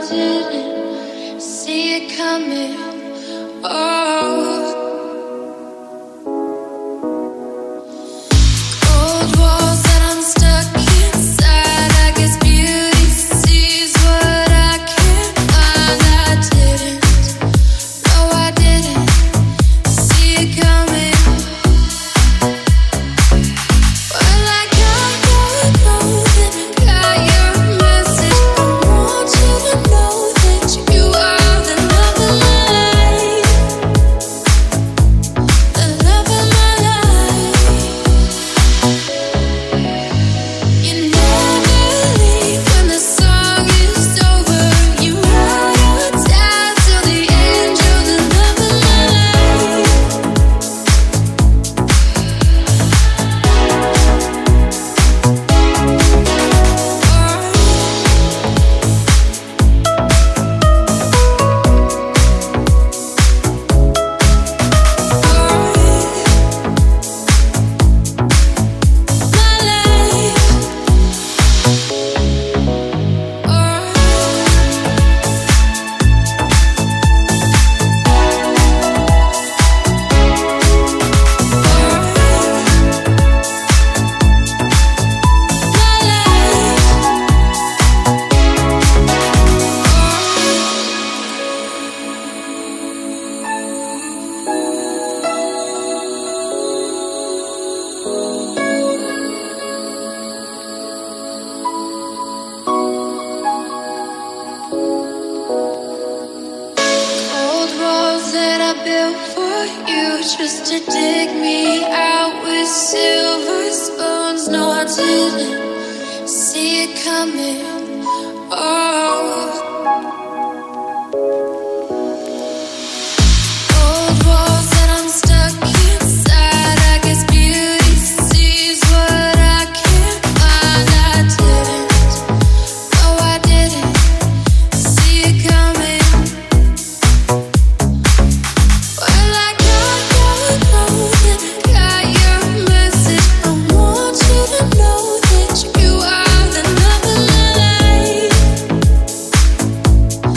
didn't see it coming. Oh. Cold walls that I'm stuck inside. I guess beauty sees what I can't find. I didn't, no I didn't see it coming. Well I got your clothing, got your message. I want you to know that you are the love of my life. The love of my life. You never leave when the song is over. You ride or die till the end. You're the love of my life. Cold walls that I built for you just to dig me out with silver spoons. No, I didn't see it coming. Oh. Cold walls that I'm stuck inside. I guess beauty sees what I can't find. I didn't, no, I didn't see it coming. Well, I got your clothing, got your message. I want you to know that you are the love of my life.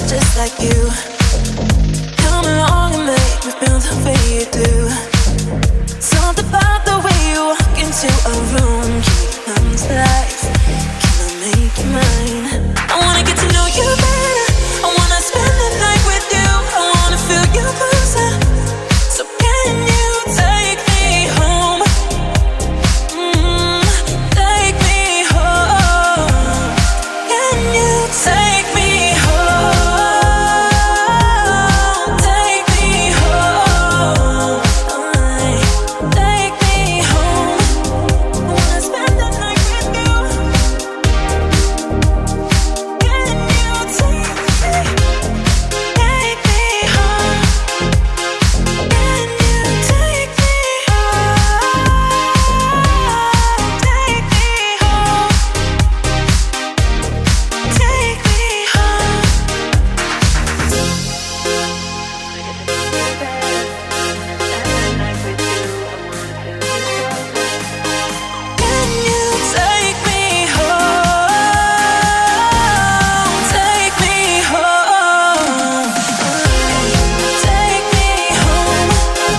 just like you. Come along and make me feel the way you do. Something about the way you walk into a room, comes life. Can I make you mine? I wanna get to know you better. I wanna spend the night with you. I wanna feel you closer. So can you take me home? Take me home. Can you take me home? Take me home. Take me home. I wanna spend the night with you. Can you take me home? Can you take me home? Take me home. Take me home. Can you take me home? Take me home. Take me home.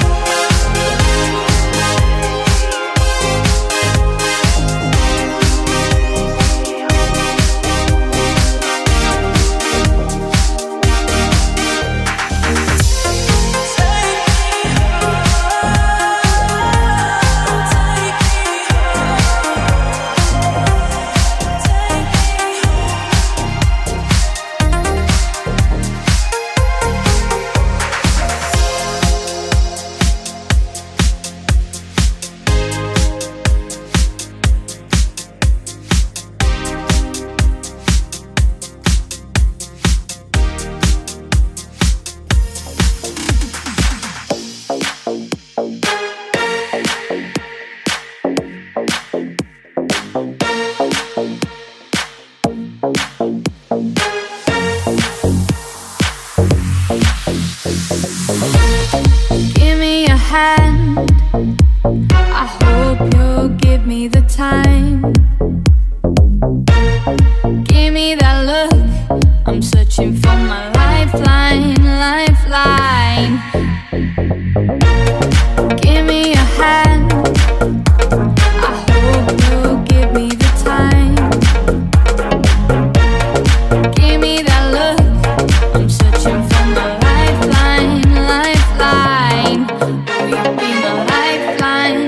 Give me a hand. I hope you'll give me the time. Give me that look. I'm searching for my lifeline, lifeline. Give me a hand. I hope you'll give me the time. Give me that look. I'm searching for my lifeline, lifeline. Will you be my lifeline?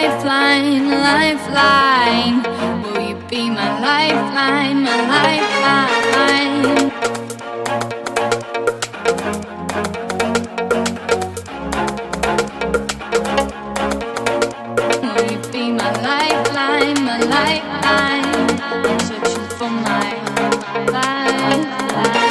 lifeline, lifeline. Will you be my lifeline, my lifeline? Will you be my lifeline, my lifeline? I'm searching for my lifeline.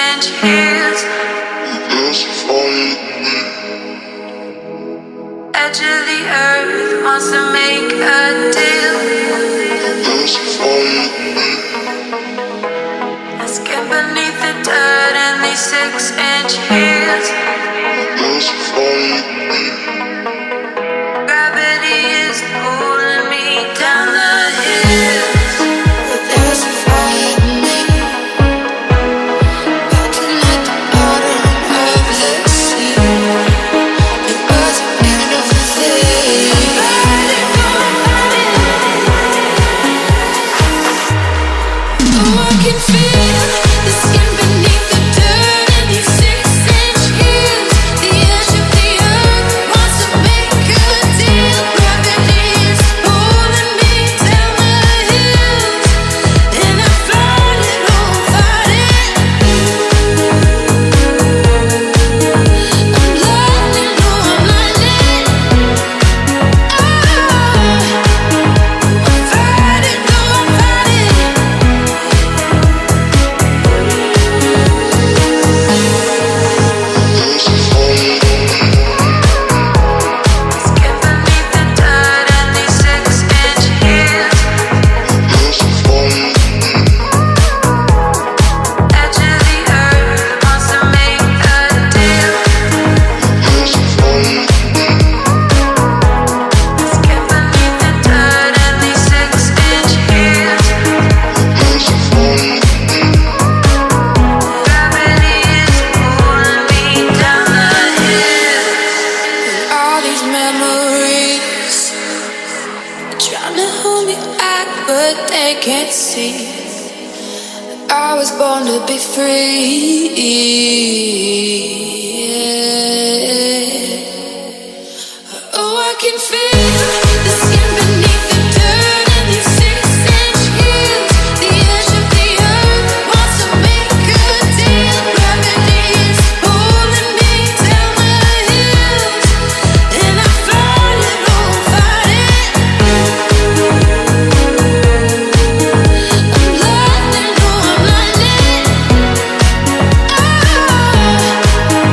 inch heels. There's a fire in me. Edge of the earth wants to make a deal. There's a fire in me. Let's get beneath the dirt in these 6-inch heels. There's a fire in me. Gravity is pulling me down the hills. But there's a fire in me, melting at the bottom of the sea. It was a beautiful thing. Oh, I can feel the skin beneath the dirt in these 6-inch heels. The edge of the earth wants to make a deal. Gravity is pulling me down the hills, and I fight it, oh, fight it. I'm lightning, oh, I'm lightning. I'm fighting, oh, I'm fighting. There's a fire in me. Skin beneath the dirt in these 6-inch heels. There's a fire in me. Edge of the earth wants to make a deal. There's a fire in me. Skin beneath the dirt in these 6-inch heels. There's a fire in me. Gravity is pulling me down the hills. And all these memories trying to hold me back, but they can't see. I was born to be free. Oh, I can feel the skin beneath the dirt in these 6-inch heels. The edge of the earth wants to make a deal. Gravity is pulling me down the hills, and I fight it, oh, fight it. I'm lightning, oh, I'm lightning.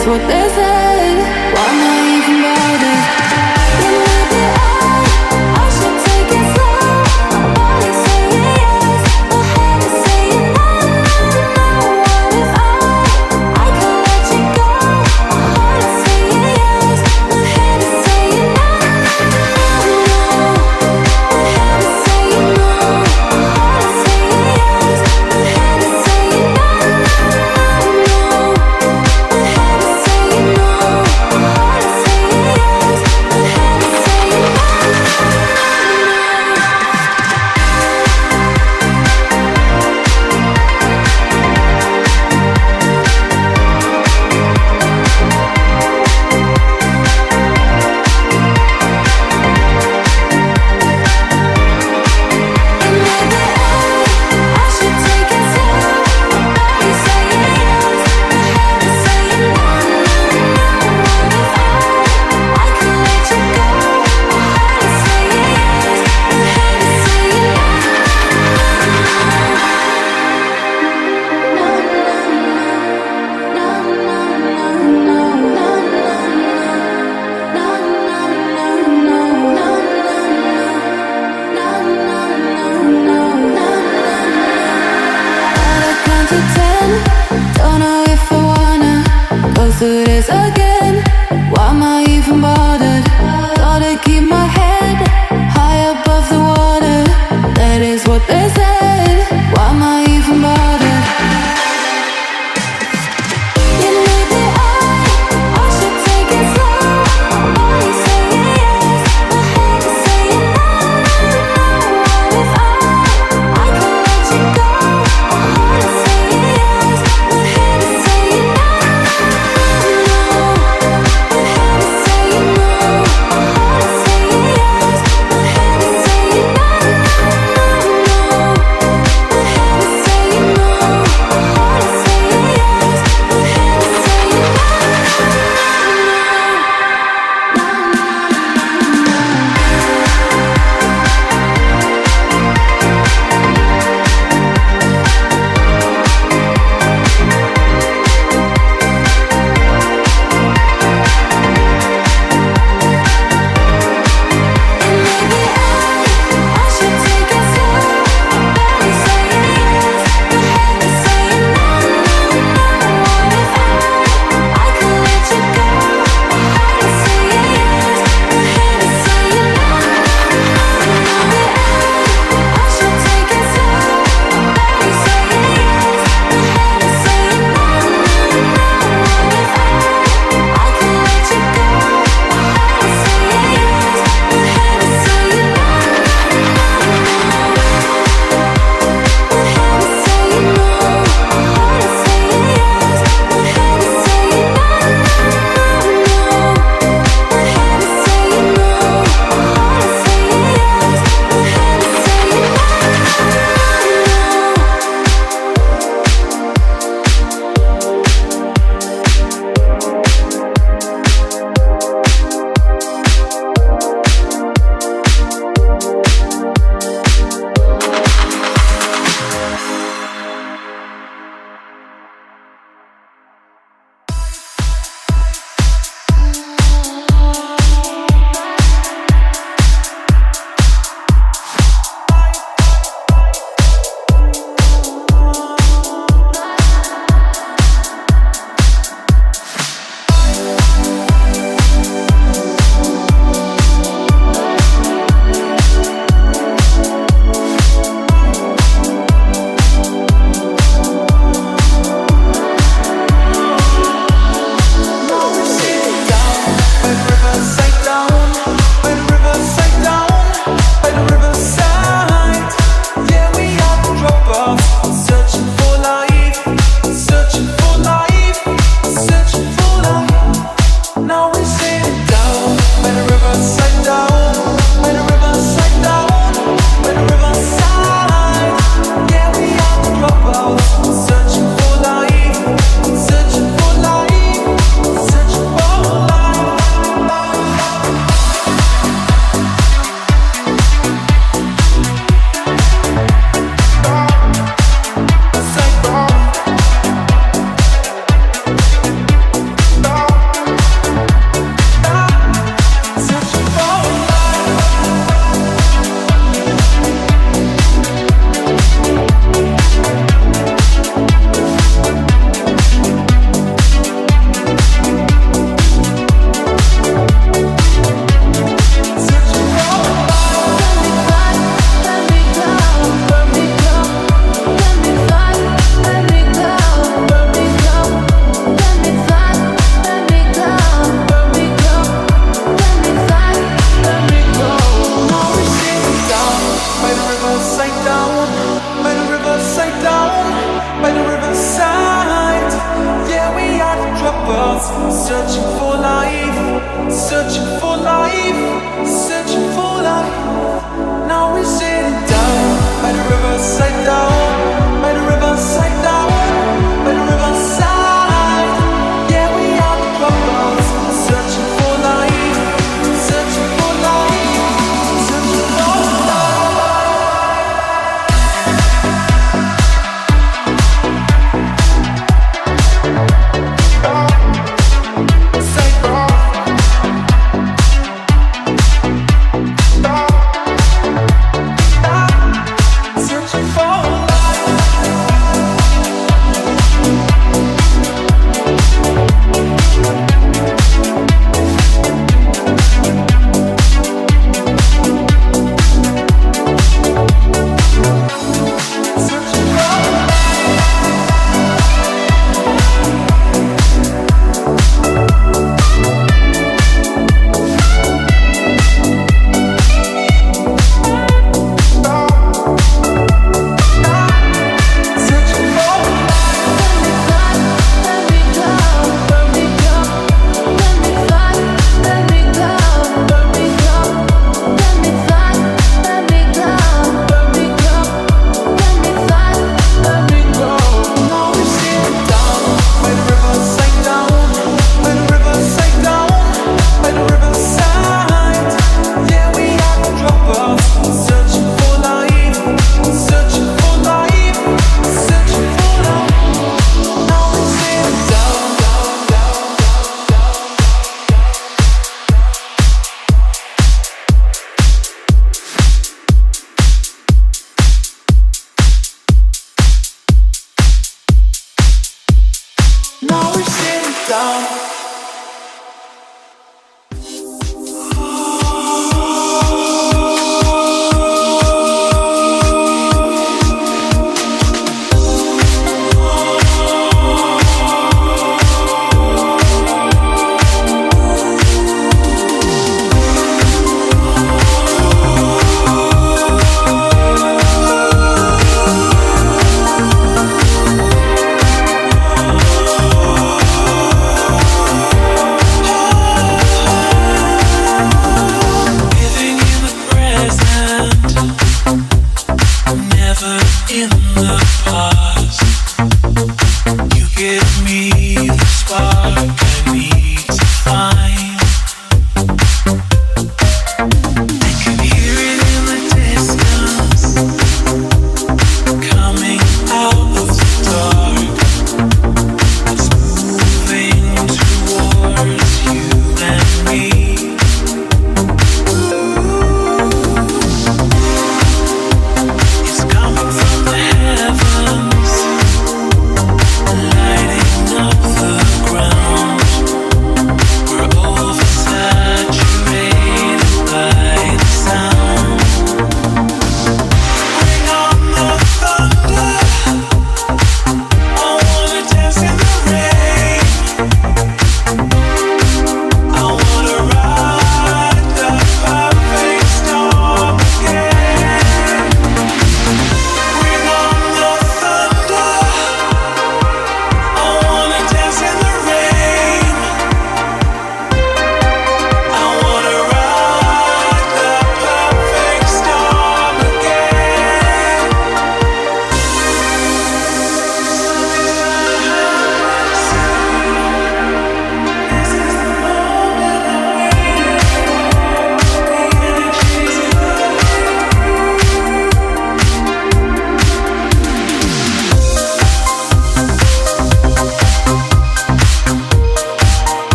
is what they said. Why am I even bothered? You know that I should take it slow. My body saying yes, my head is saying no, no, no. What if I can let you go? My heart is saying yes, my head is saying no, no, no. My head is saying no, my heart is saying yes, my head is saying no, no, no. My head is saying no, my heart is saying yes, my head is saying no, no, no. I should take it slow. My body saying yes, my head is saying no, no, no. What if I can let you go? My heart is saying yes, my head is saying no, count to 10, don't know if I wanna go through this again. Why am I even bothered? Gotta keep my head high above the water. That is what they said. Why am I even bothered? You know that I should take it slow. My body saying yes, my head is saying no, no, no. What if I can let you go? My heart is saying yes, my head is saying no, no, no. My head is saying no, my heart is saying yes, my head is saying no, no, no. searching for life, searching for life. Now we're sitting down by the riverside, down by the riverside, down by the riverside. Yeah, we are the crocodiles, searching for life, searching for life, searching for searching for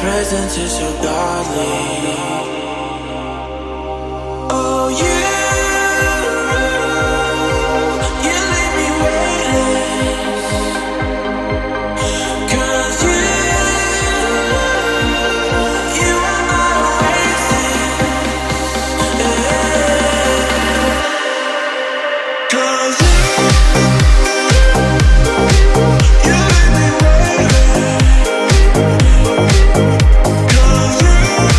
presence is so godly. Oh, you leave me weightless. 'Cause you are my oasis. Yeah. 'Cause you leave me weightless. 'Cause you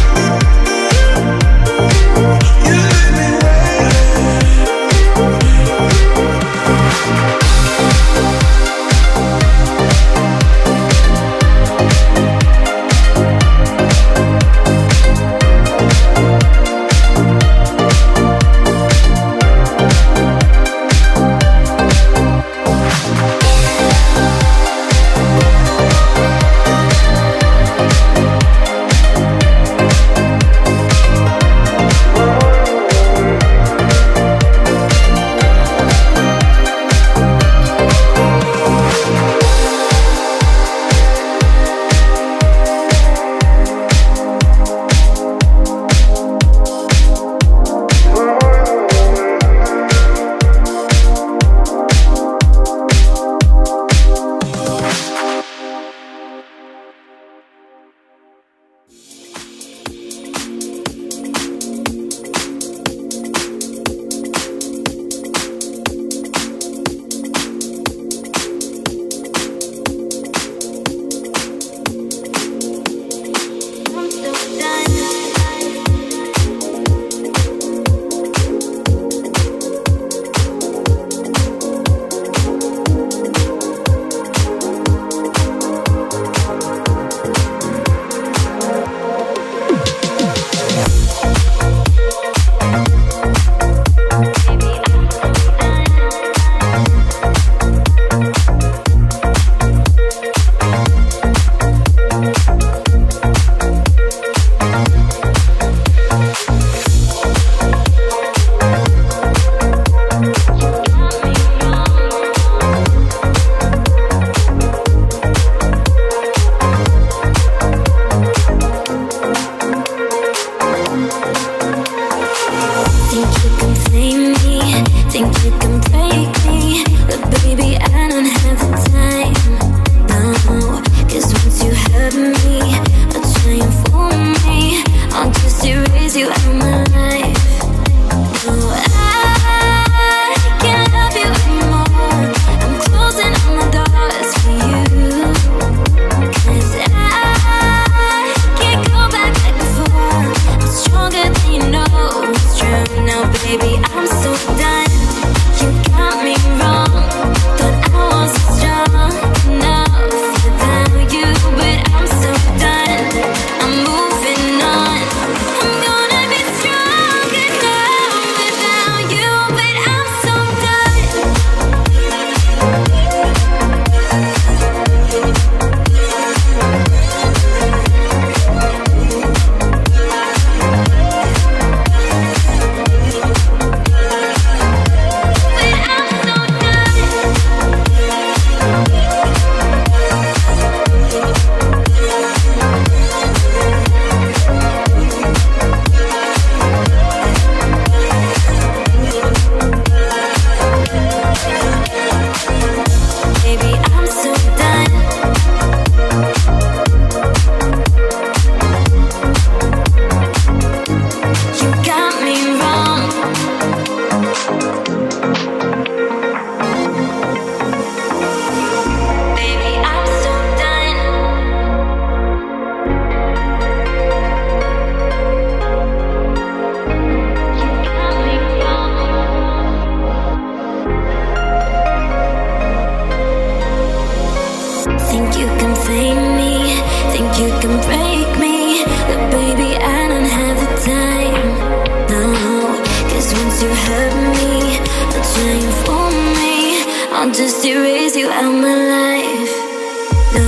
just erase you out my life. No,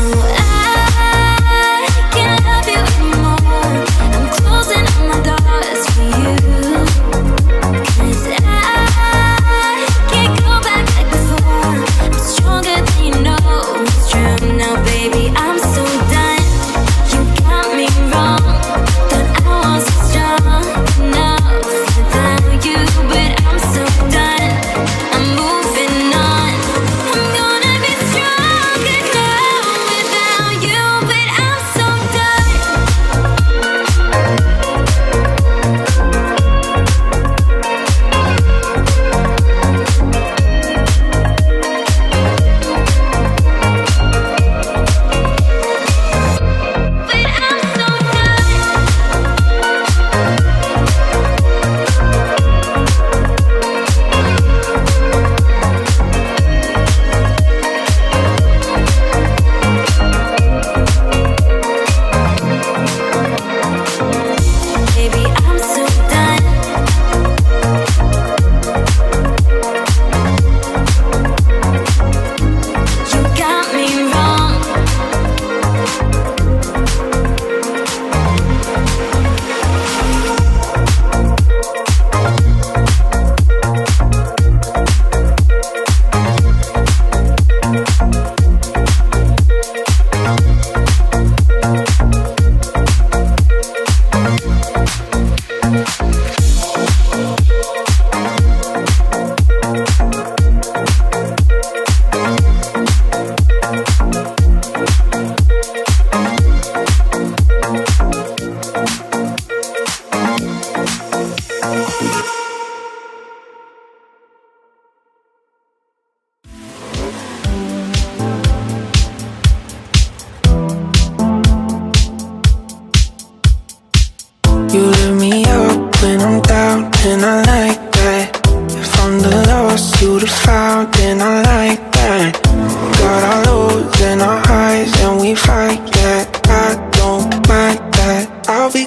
I can't love you anymore. I'm closing all my doors for you, 'cause I can't go back like before. I'm stronger than you know. It's true now, baby, I'm so done. You got me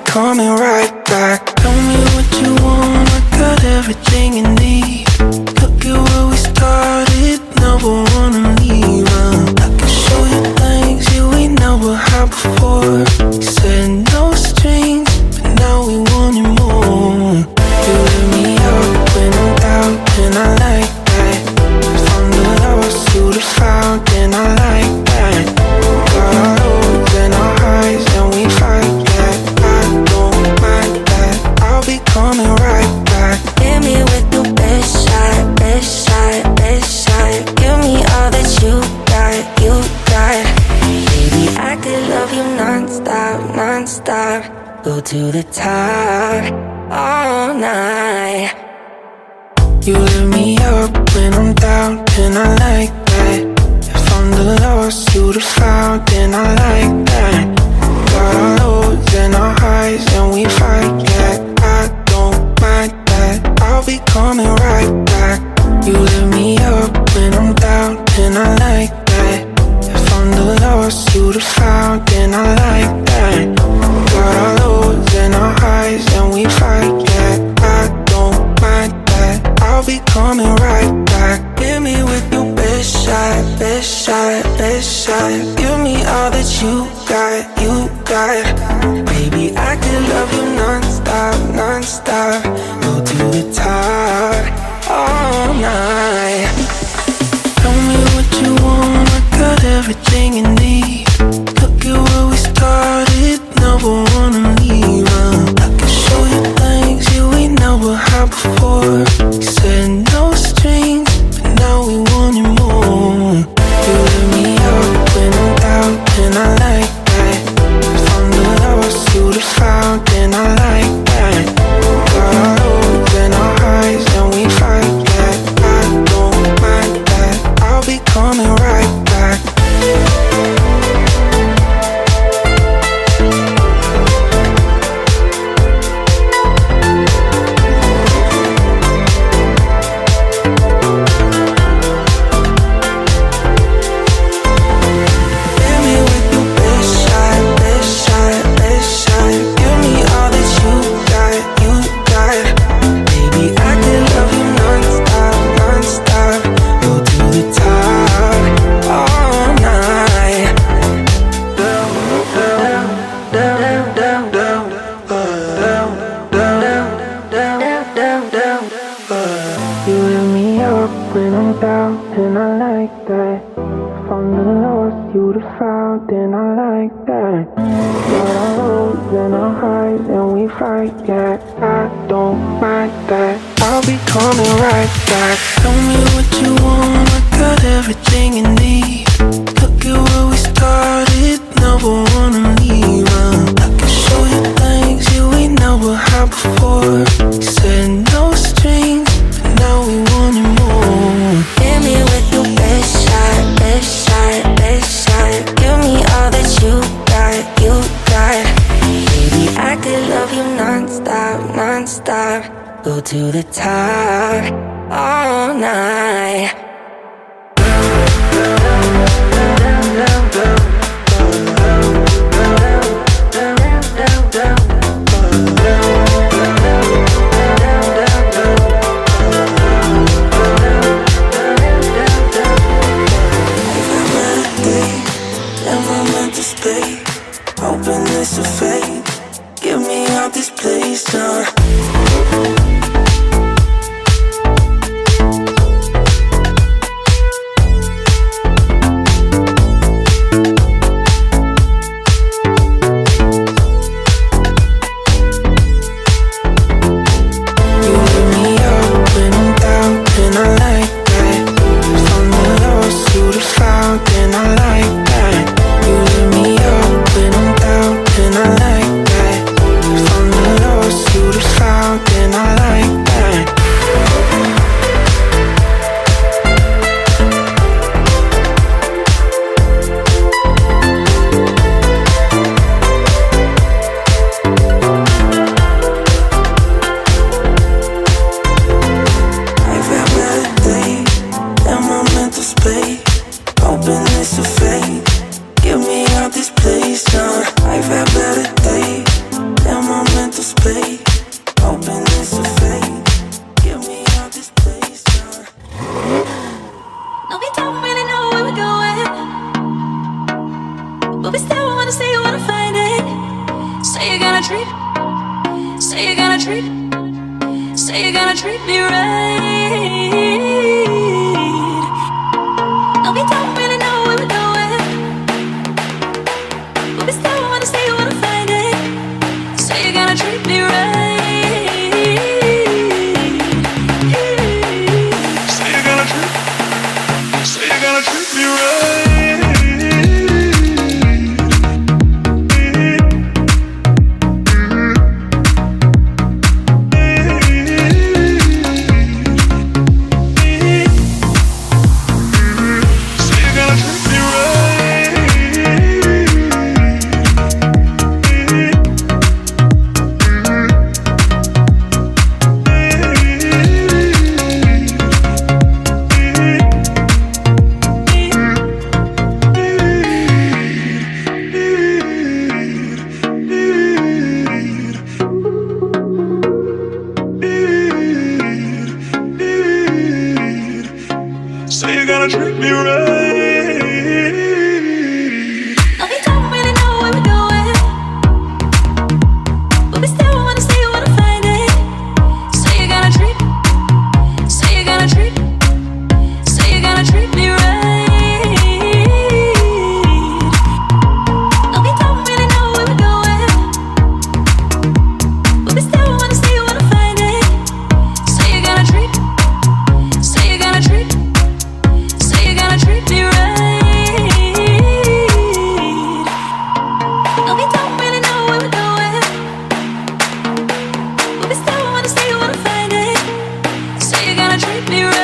coming right back. Tell me what you want, I got everything you need. Look at where we started, never wanna leave. I can show you things you ain't never had before. You said no strings, but now we want it more. You lift me up when I'm down, and I like that. From the lost to the found, and I like that. Got our lows and our highs, and we fight that. I don't mind that, I'll be coming right back. Hit me with the best shot, best shot, best shot. Give me all that you got, you got. Baby, I could love you non-stop, non-stop. Go to the top all night. You lift me up when I'm down, and I like that. From the lost to the found, and I like that. Got our lows and our highs, and we fight that. I don't mind that, I'll be coming right back. You lift me up when I'm down, and I like that. From the lost to the found, and I like that. Got our lows and our highs, and we fight that. I don't mind that, I'll be coming right back. Hit me with your best shot, best shot, best shot. Give me all that you got, you got. Baby, I could love you non-stop, non-stop. Go to the top all night. Tell me what you want, I got everything you need. Look at where we started, never wanna leave. I can show you things you ain't never had before. You said no strings, but now we want it more. You lift me up when I'm down, and I like that. From the lost to the found, and I like that. Got our lows and our highs, and we fight that. I don't mind that, I'll be coming right back. Hit me with your best shot, best shot, best shot. Give me all that you got, you got. Baby, I could love you non-stop, non-stop. Go to the top all night. Down, down, down, down, down, down, down, down, down, down. You lift me up when I'm down, and I like that. From the lost you the found, and I like that. Got our lows and our highs, and we fight that. I don't mind that, I'll be coming right back. Tell me what you want, I got everything you need. Look at where we started, never wanna leave. I can show you things you ain't never had before. You said no strings, but now we want it more. Hit me with your best shot, best shot, best shot. Give me all that you got, you got. Baby, I could love you non-stop, non-stop. Go to the top all night. Never meant to stay, hoping this will fade. Get me out this place now. You lift me up when I'm down, and I like that. From the lost to the found, and I like that. You lift me up when I'm down, and I like that. From the lost to the found, and I like that. but we still wanna say you wanna find it. Say you're gonna treat, say you're gonna treat, say you're gonna treat me right. No, we don't really know where we're going, but we still wanna say you wanna find it. Say you're gonna treat me right. Say you're gonna treat me right. Say you're gonna treat me right. No, we don't really know where we're going, but we still wanna say you wanna find it. Say you're gonna treat, say you're gonna treat, say you're gonna treat me right. No, we don't really know where we're going, but we still wanna say you wanna find it. Say you're gonna treat, say you're gonna treat, say you're gonna treat me right. No, we don't really know where we're going, but we still wanna say you wanna find it. Say you're gonna treat me right.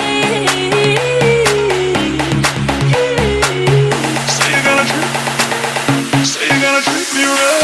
Say you're gonna treat me right.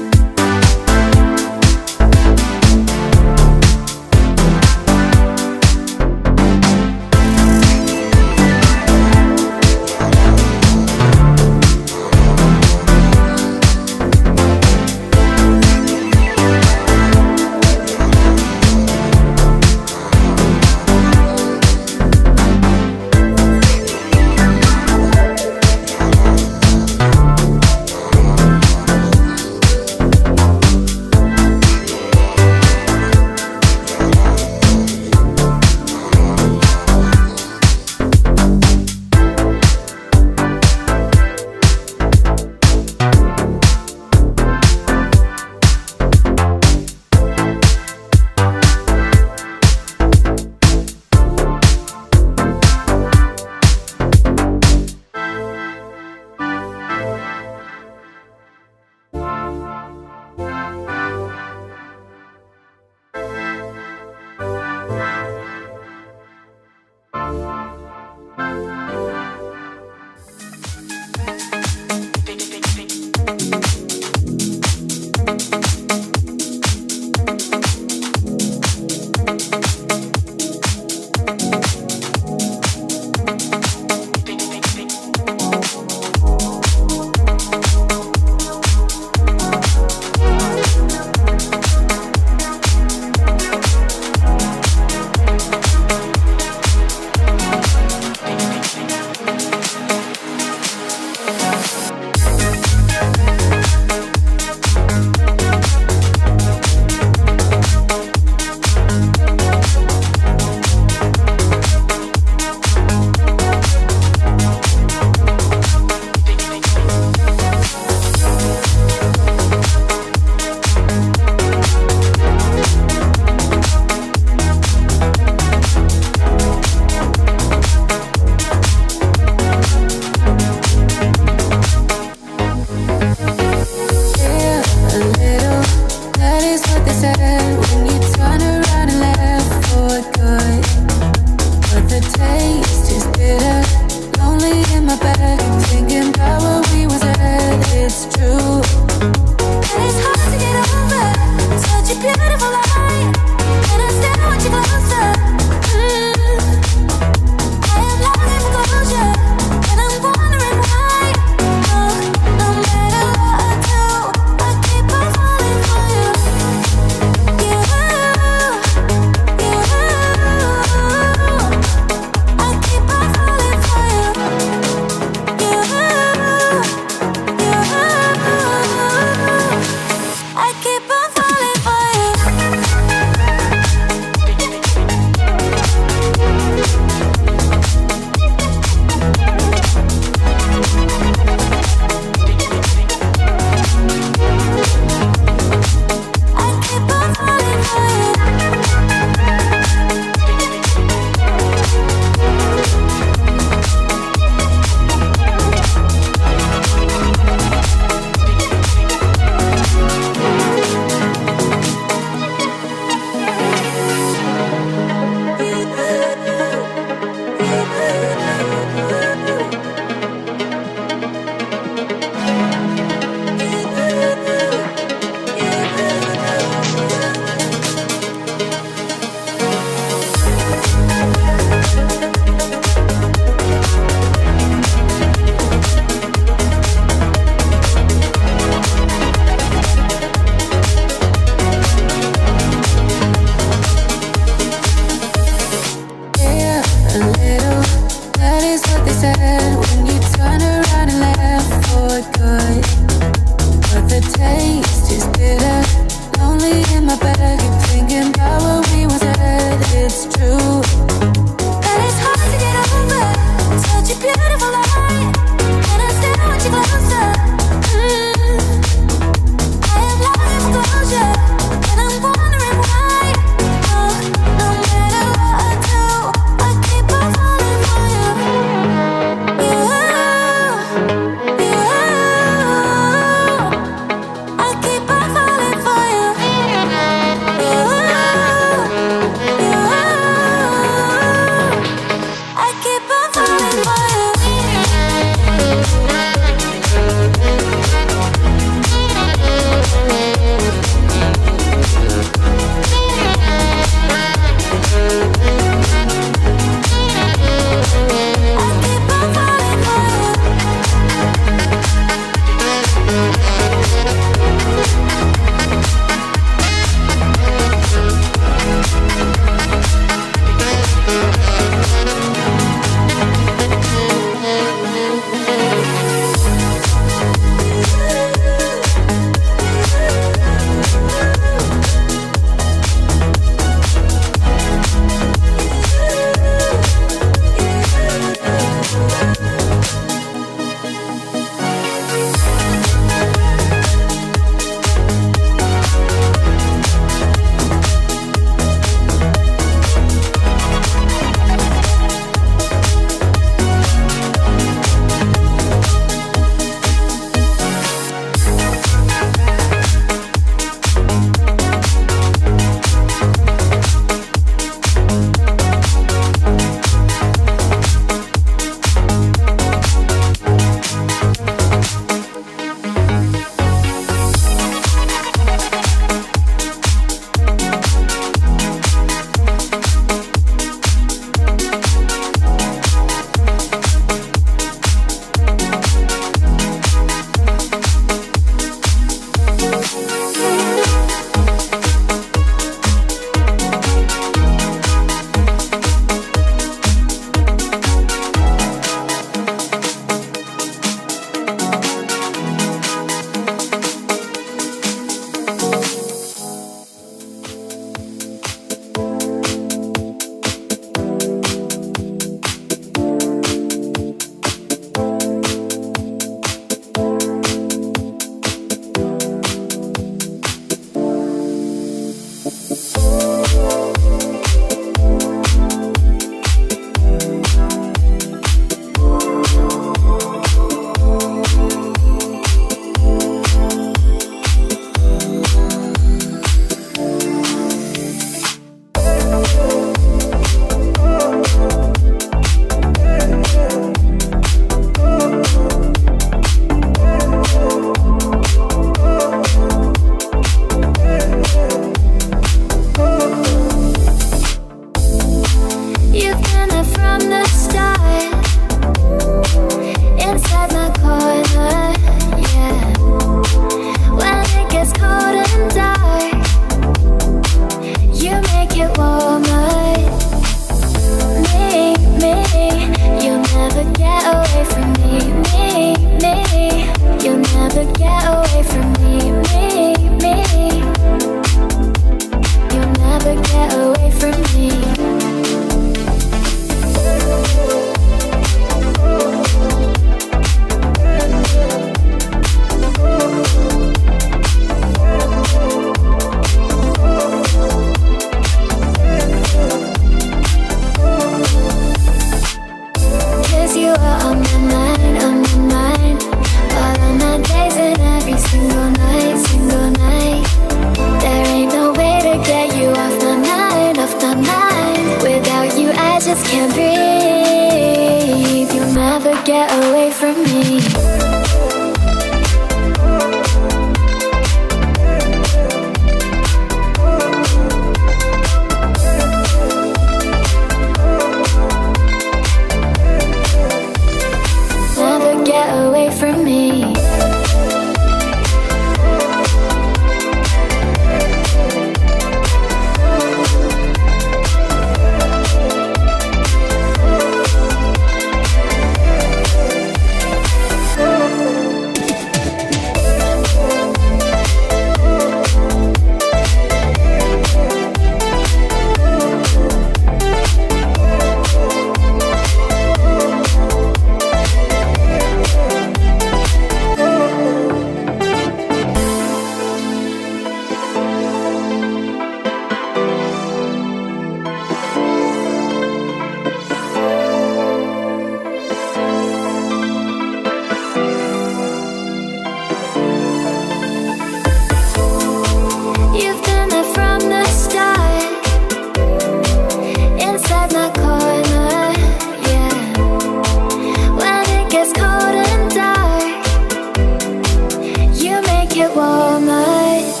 at Walmart.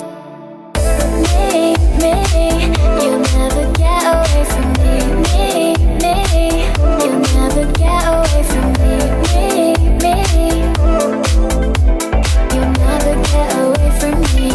Me, you'll never get away from me. You'll never get away from me. You'll never get away from me.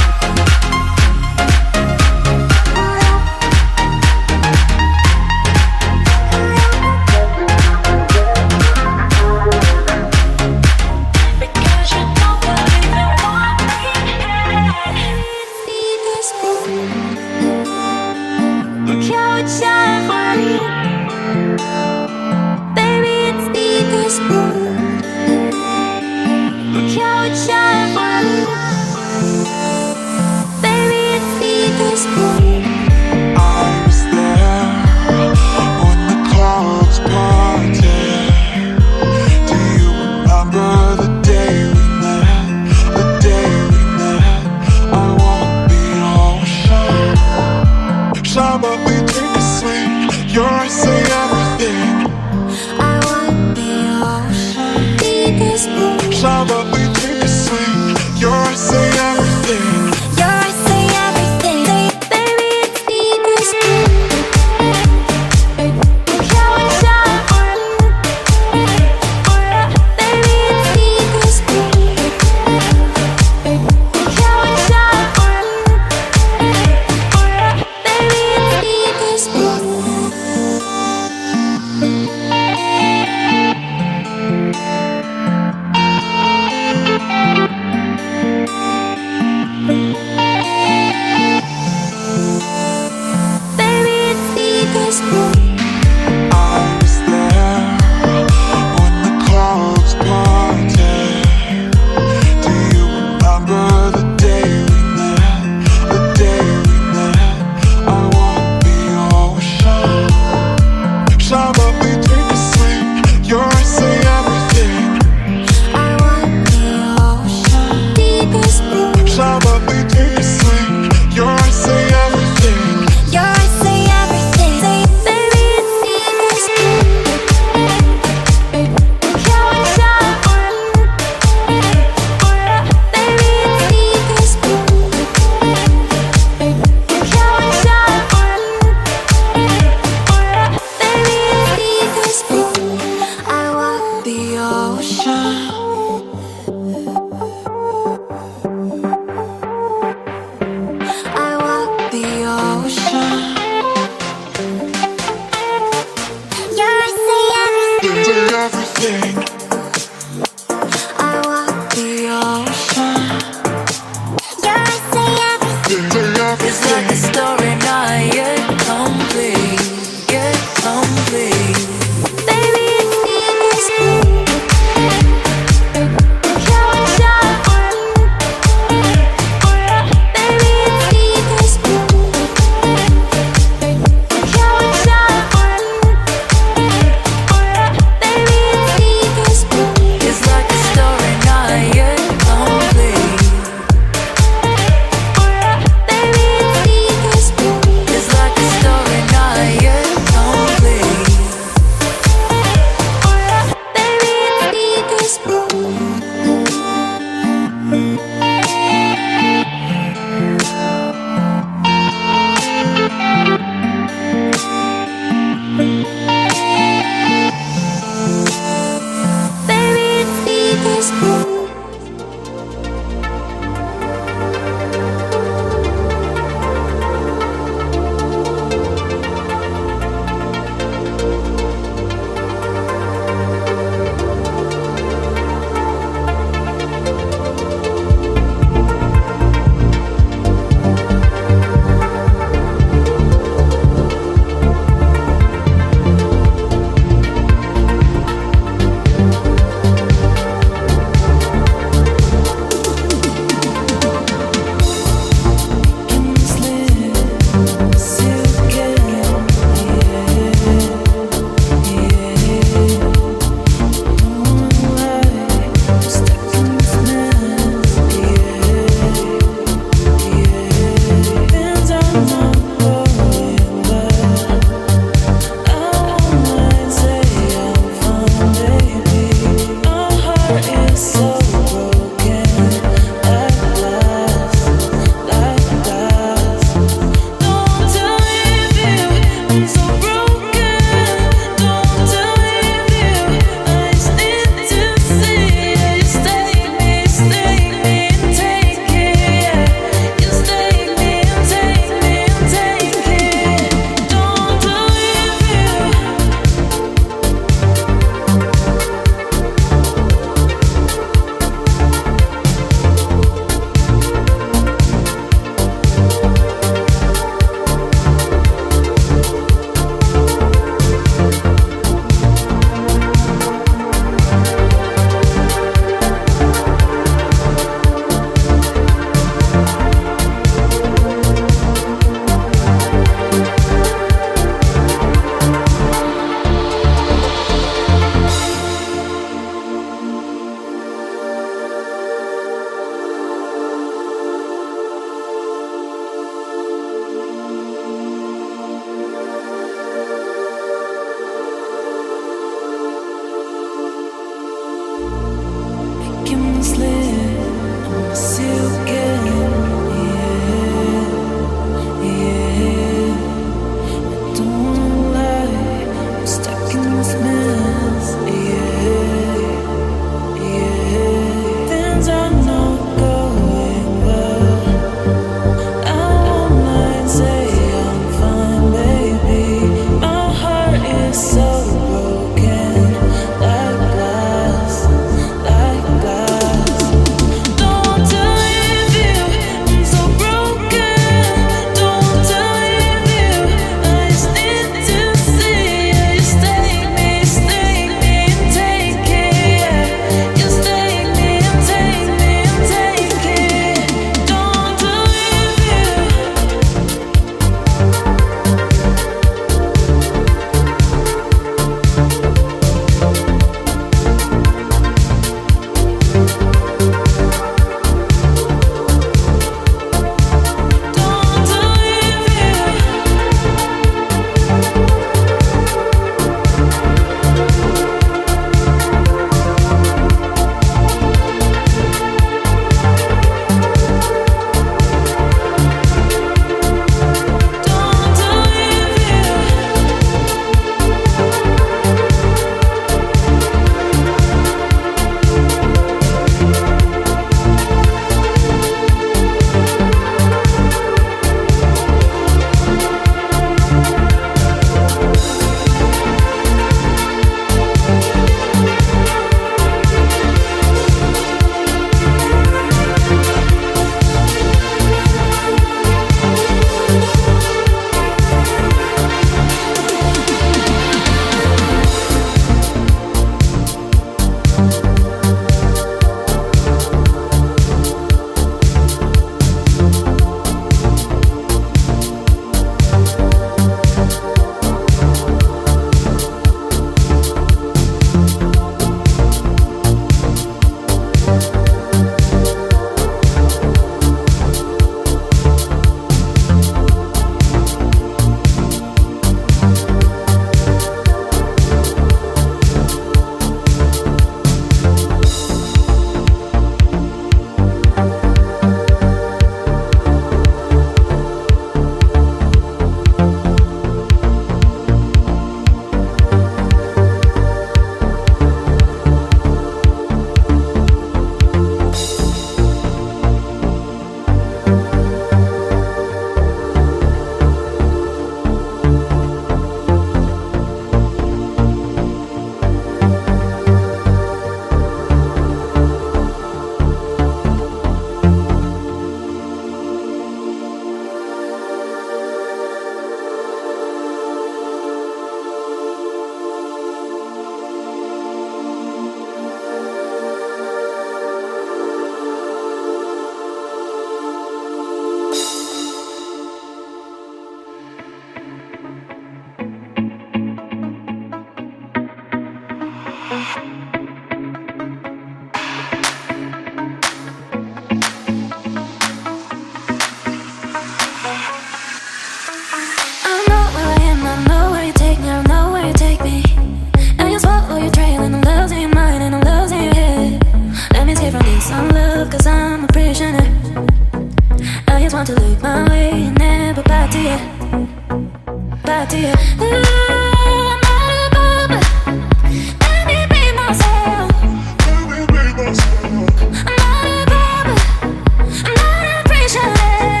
love, cause I'm a prisoner. I just want to look my way and never back to you. Back to you. Ooh, I'm not a bummer. Let me be myself. I'm not a bummer. I'm not a prisoner.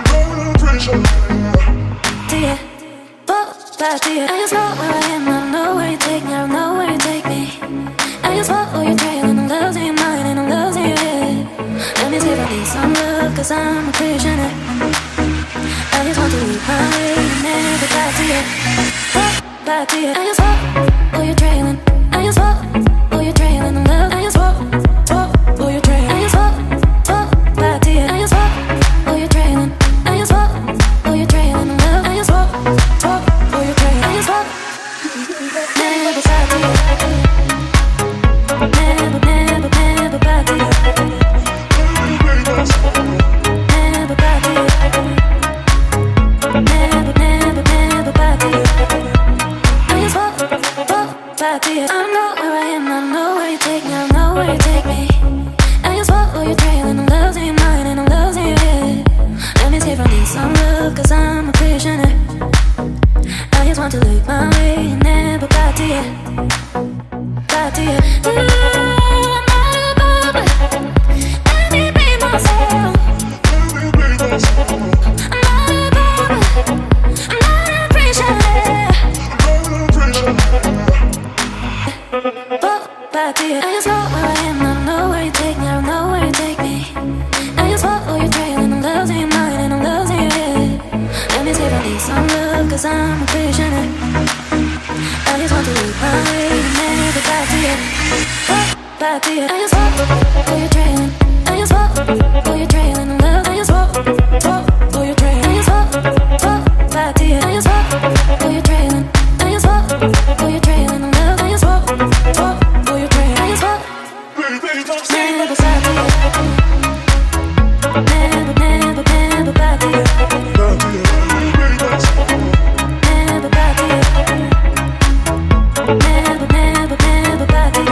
To you. Back to you. I just know where I am, I don't know where you take me, I don't know where you take me. I just follow your trail and I'm losing your mind and I'm losing your head. Let me see if I need some love, cause I'm a prisoner. I just want to leave my way and never back to you. Back to you. I just follow your trailing. I just follow your trailing and love. I just follow your trailing. I just follow back to you. I just follow your trailing. I just follow your trailing and love. I just follow your trailing. I just follow never back to you. Never back to you. Never back to you. Never back to you. I just walk back to you. I don't know where I am, I don't know where you take me, I don't know where you take me. I just follow your trail and I'm losing your mind and I'm losing your head. Let me see if I need some love, cause I'm a prisoner. I just want to look my way and never back to you. Back to you. Ooh, I'm not a bummer. Let me be myself. I'm not a bummer. I'm not a prisoner. Back to you. I just know where I am, I don't know where you take me, I don't know where you take me. I just follow your trail and I'm losing your mind and I'm losing your head. Let me see if I need some love, cause I'm a prisoner. I just want to leave my way and never back to you. Back to you. I just follow your trailing. I just follow your trailing and love. I just follow your trailing. I just follow back to you. I just follow your trailing. I just follow your trailing and love. I just follow your trailing. I just follow never back to you. Never back to you. Never back to you. Never back to you.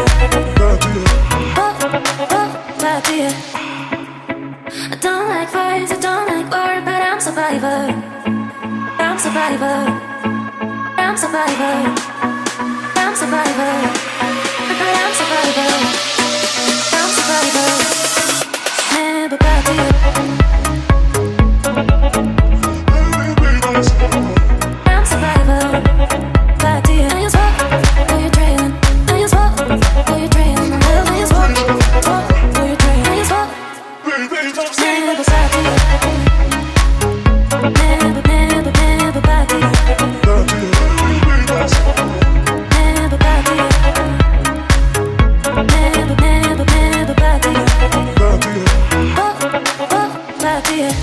Back to you. I don't like fights, I don't like war, but I'm survivor. I'm survivor. I'm survivor. I'm survivor. But I'm survivor. I'm survivor. Never back to you. I'm survivor. Back to you. I just follow your trailing. I just follow your trailing. I just follow your trailing. I just follow never back to you. Never back to you. Never back to you. Never back to you. Back to you.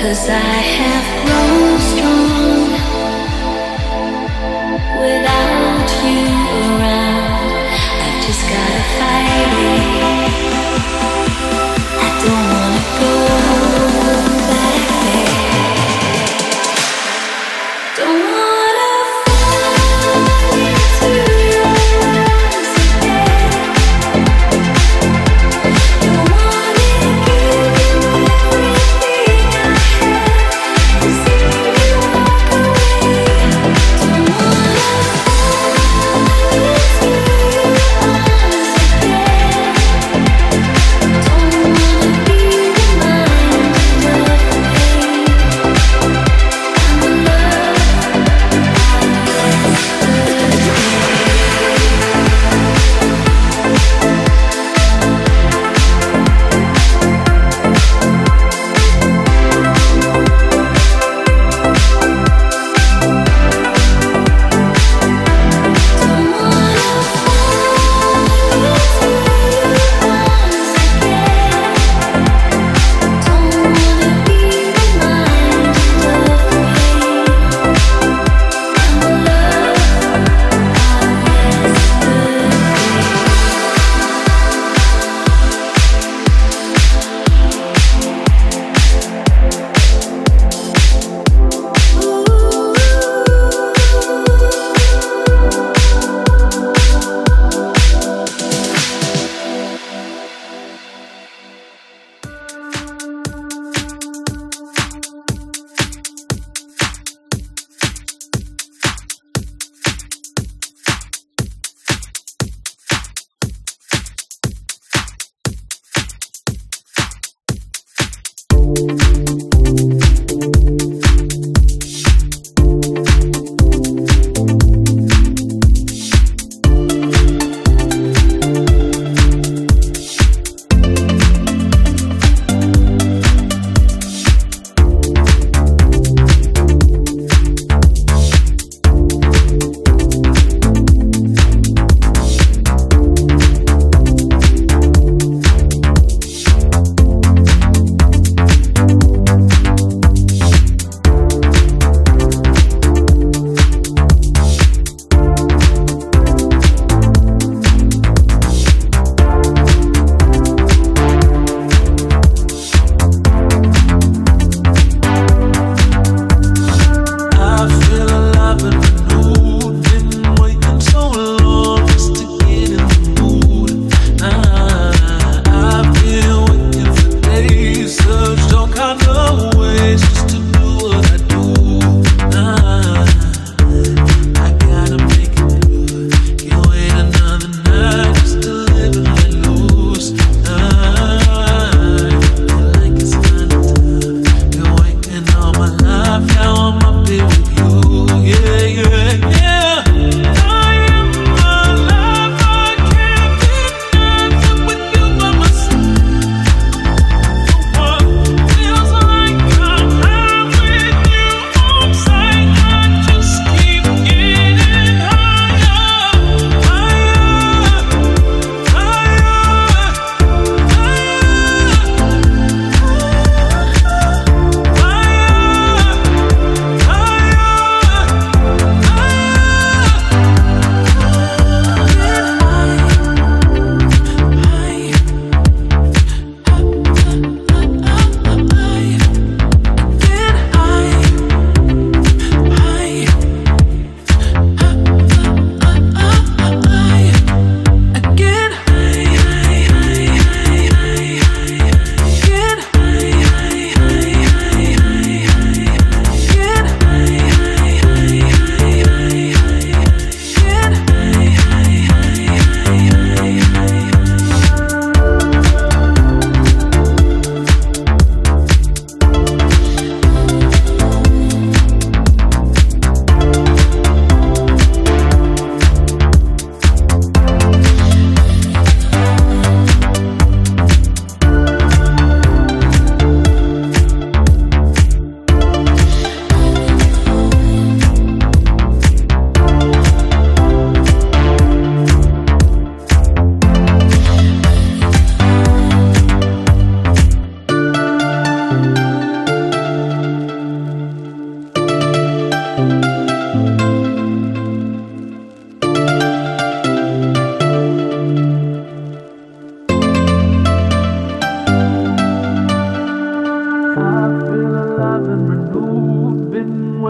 'Cause I have grown strong without you around. I've just gotta fight it. I don't wanna go back there. Don't wanna fall into your arms again. Don't wanna give you everything I have. See you walk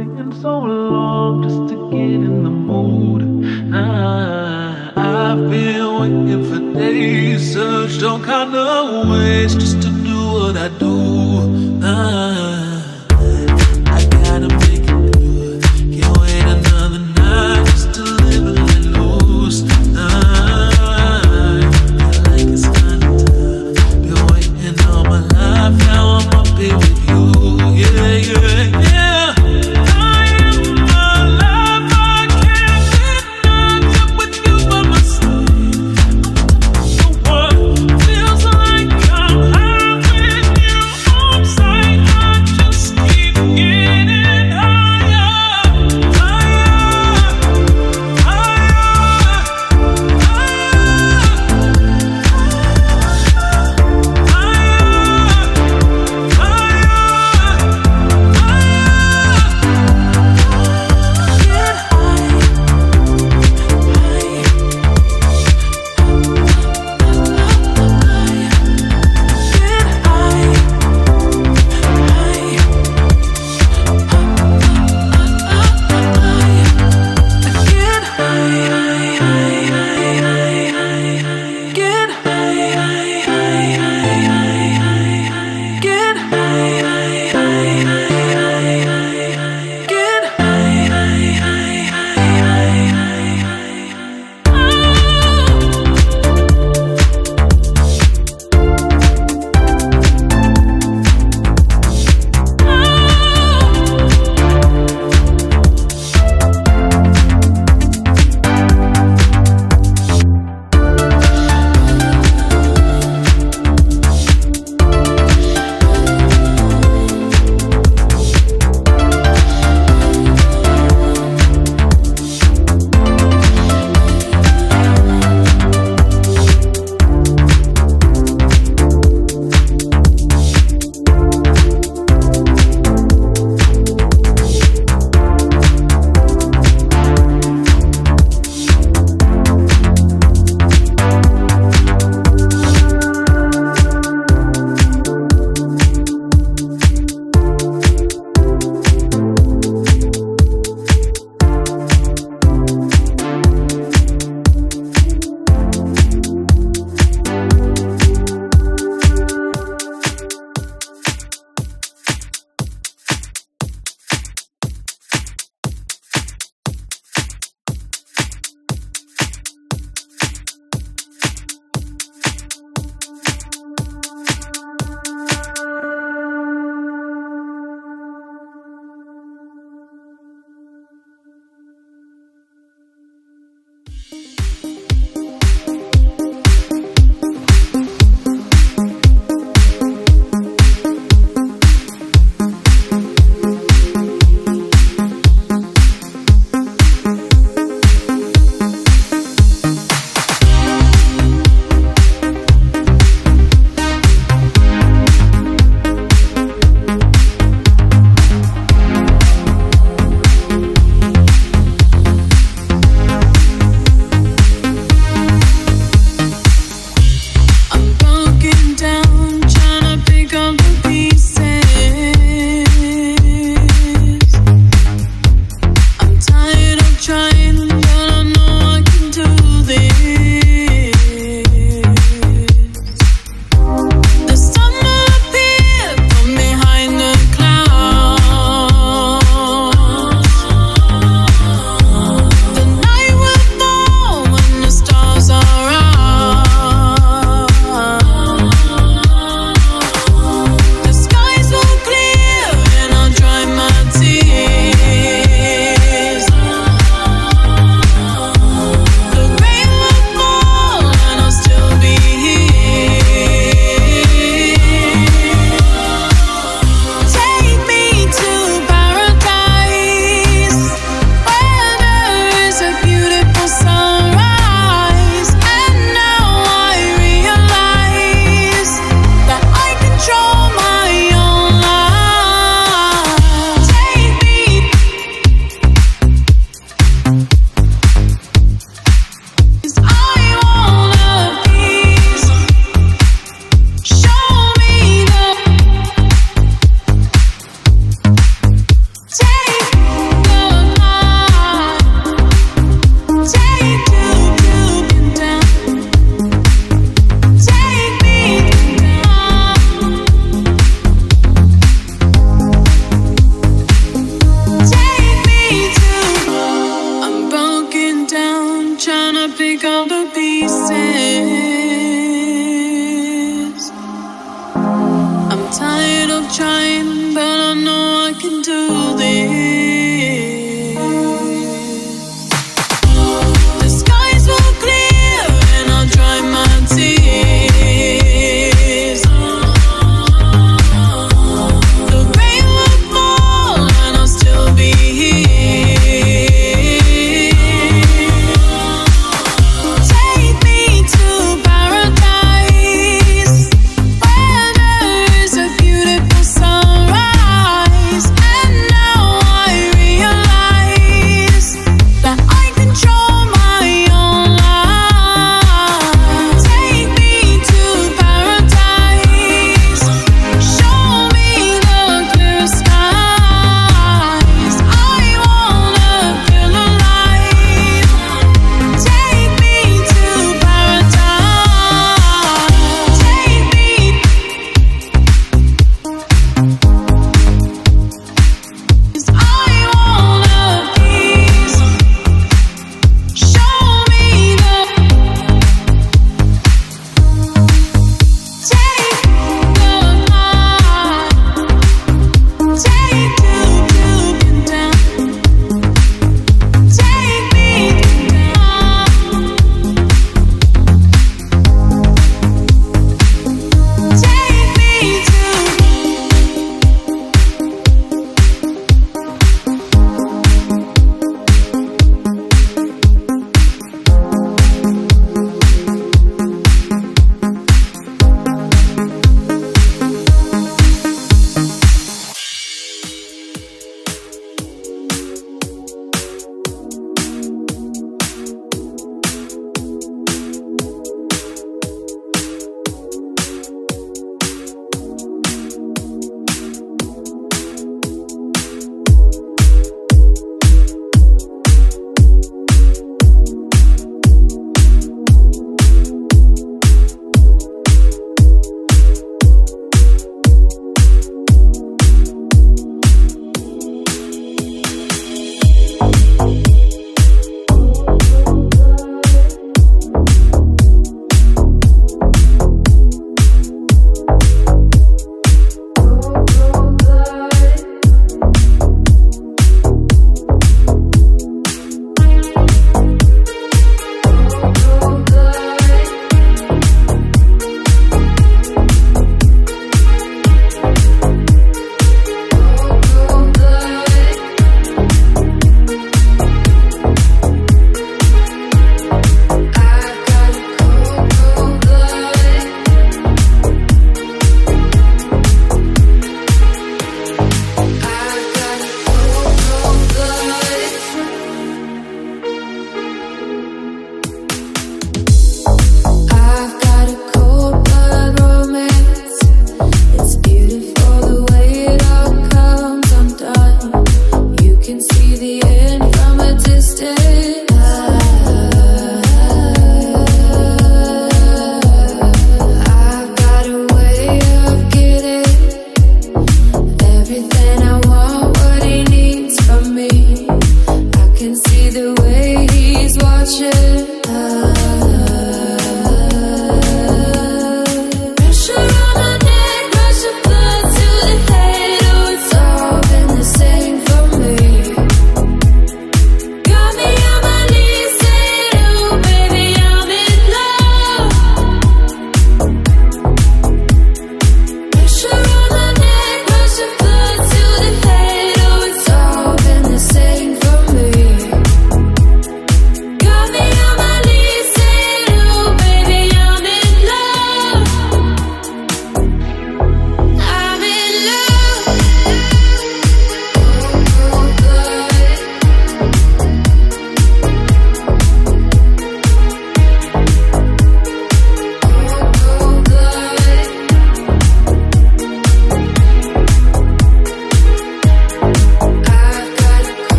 waiting so long just to get in the mood. I've been waiting for days, searched all kind of ways just to do what I do. I gotta make it through. Can't wait another night just to live and let loose. Feel like it's kind of time. Been waiting all my life, now I'm up here with you. Yeah, yeah, yeah. I am alive. I can't deny that with you by my side. The world feels alive.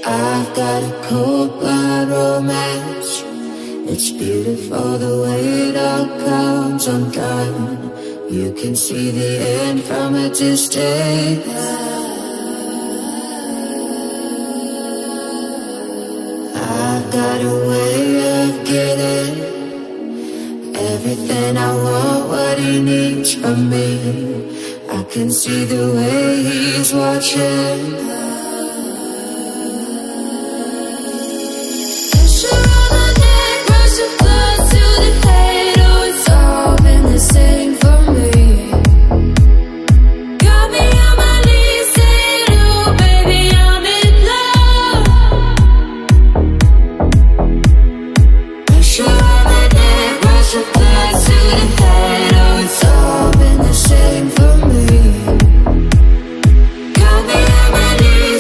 I've got a cold blood romance. It's beautiful the way it all comes undone. You can see the end from a distance. I've got a way of getting everything I want, what he needs from me. I can see the way he's watching. Pressure on the neck, rush of blood to the head. Oh, it's all been the same for me. Got me on my knees saying, oh baby, I'm in love. Pressure on the neck, rush of blood to the head. Oh, it's all been the same for me. Got me on my knees.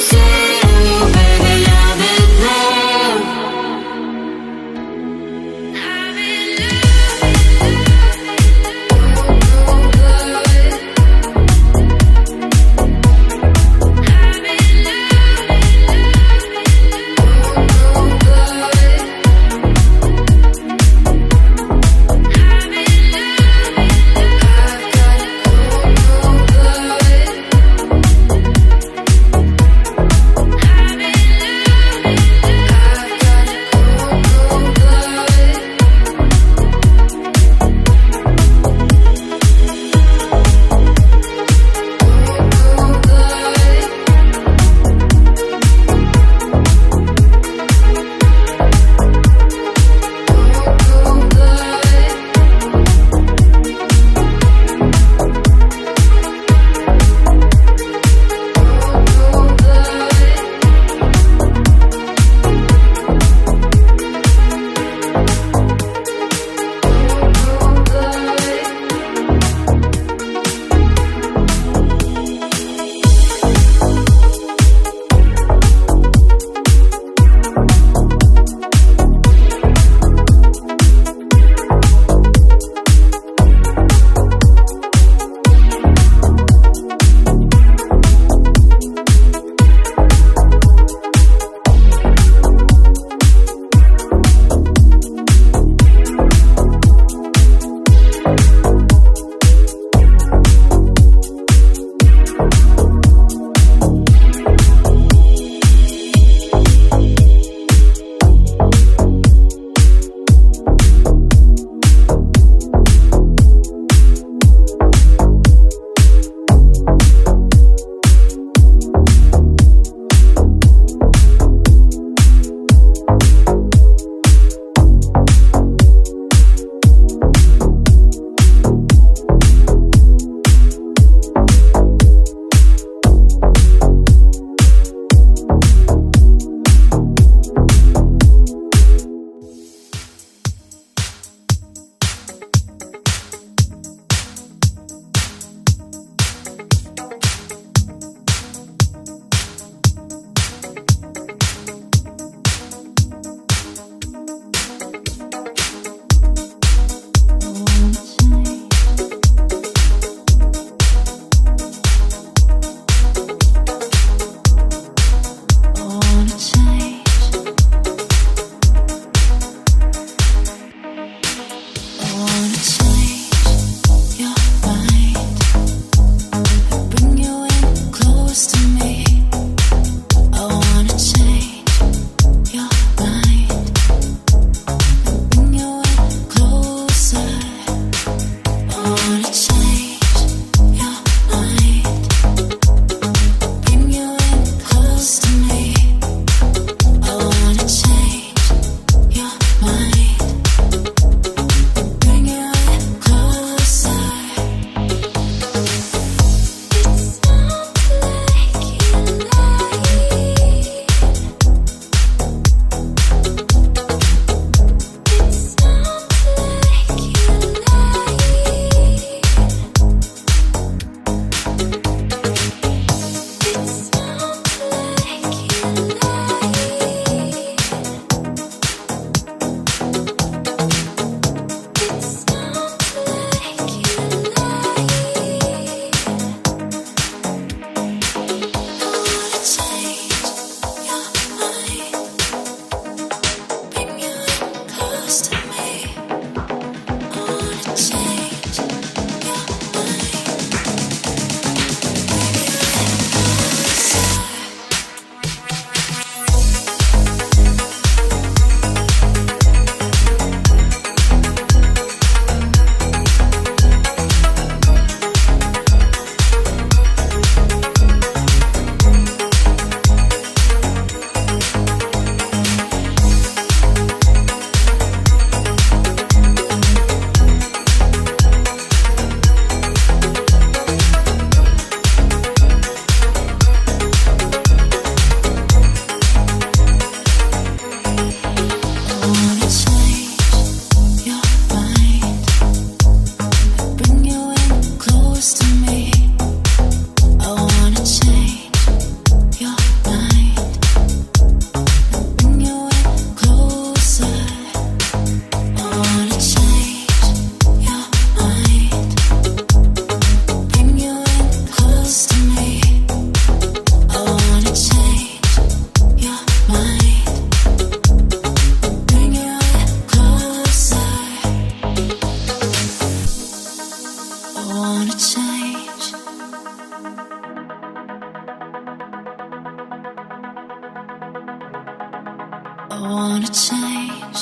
I wanna change.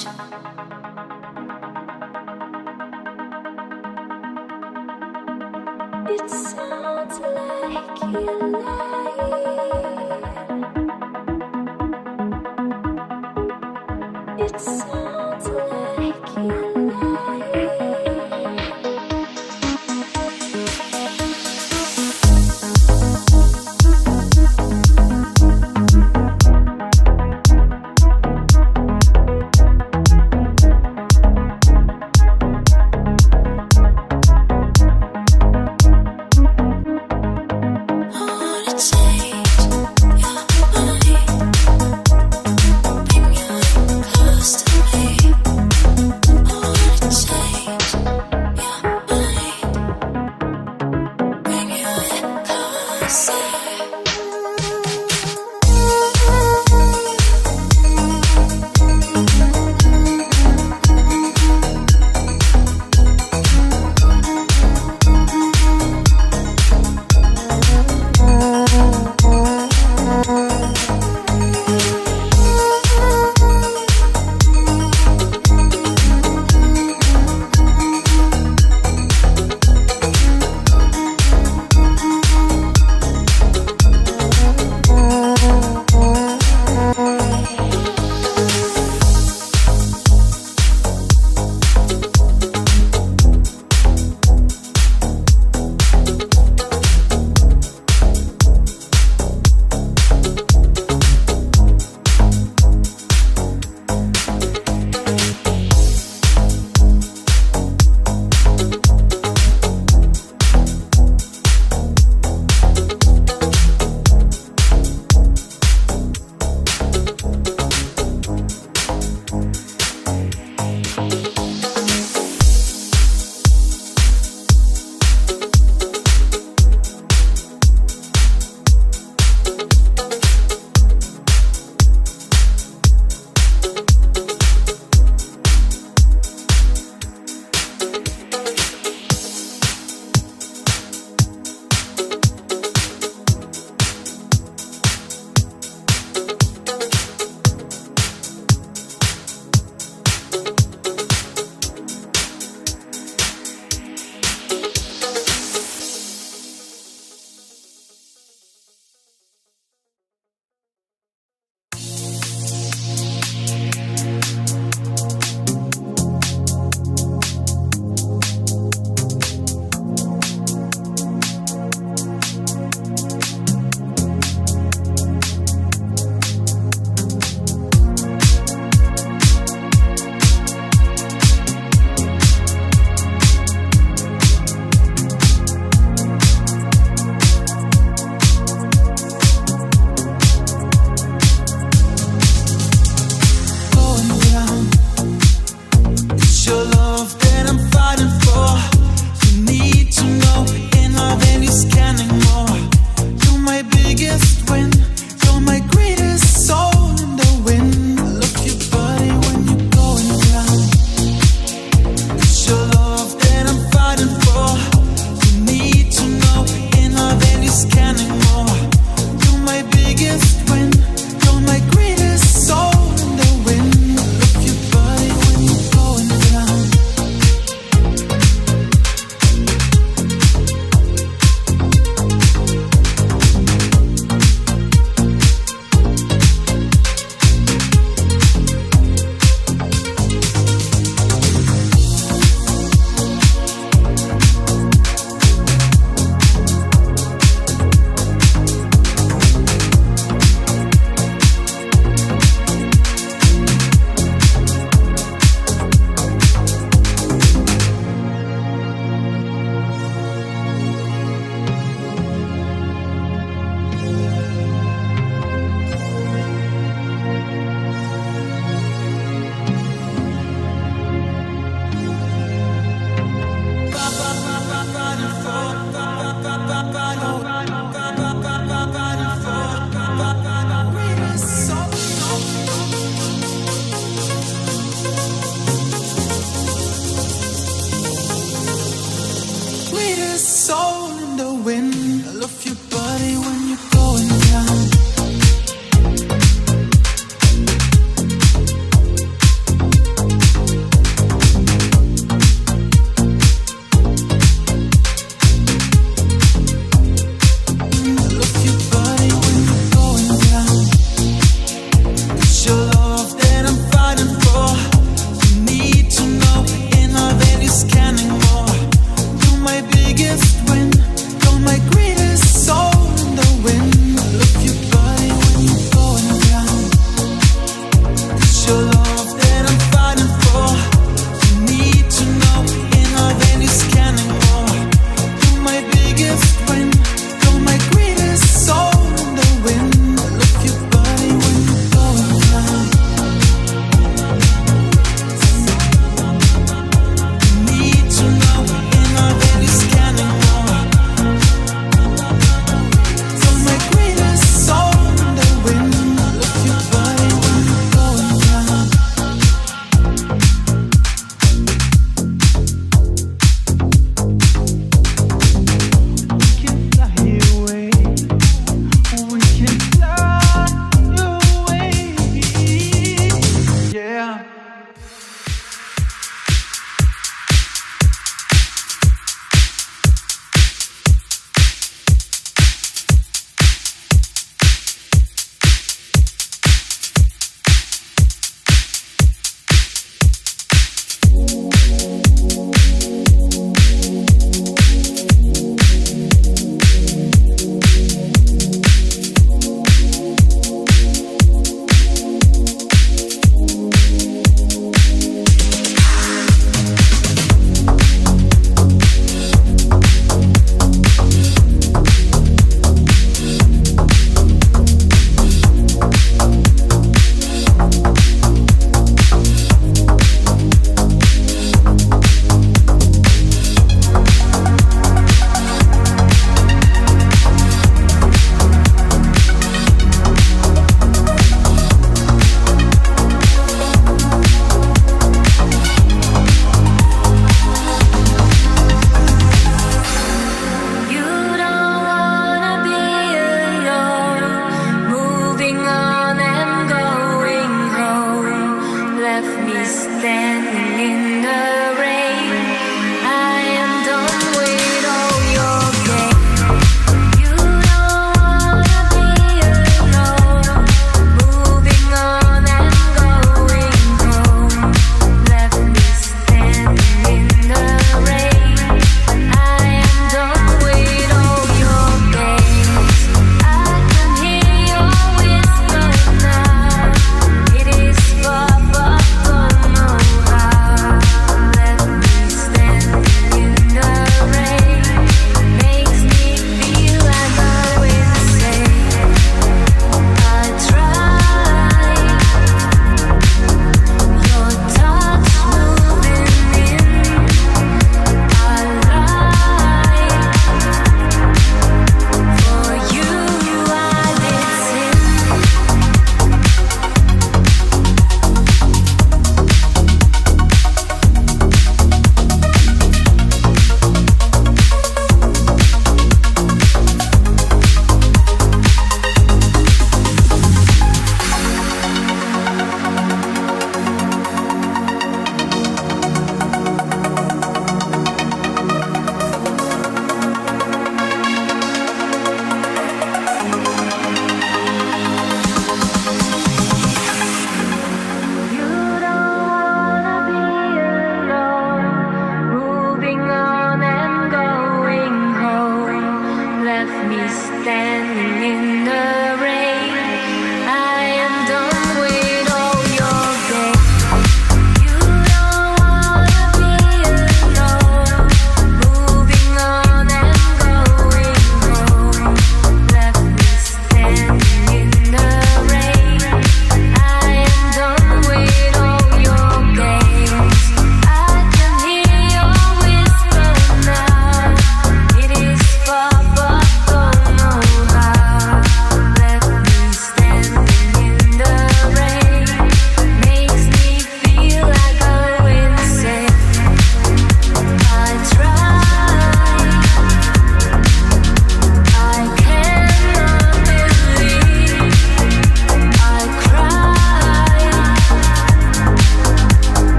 It sounds like you're lying. It sounds